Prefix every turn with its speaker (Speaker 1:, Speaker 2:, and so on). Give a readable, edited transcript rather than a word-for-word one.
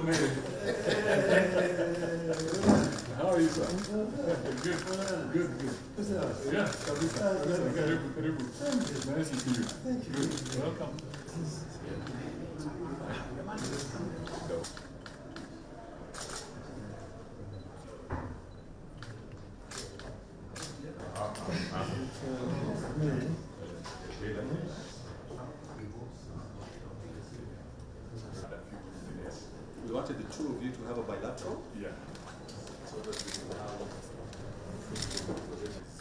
Speaker 1: man. How are you, sir? Good. Yeah, karibu. Nice to see you.
Speaker 2: Thank you.
Speaker 1: Good. Welcome. Go.
Speaker 3: We wanted the two of you to have a bilateral.
Speaker 1: Yeah.
Speaker 3: So that we can have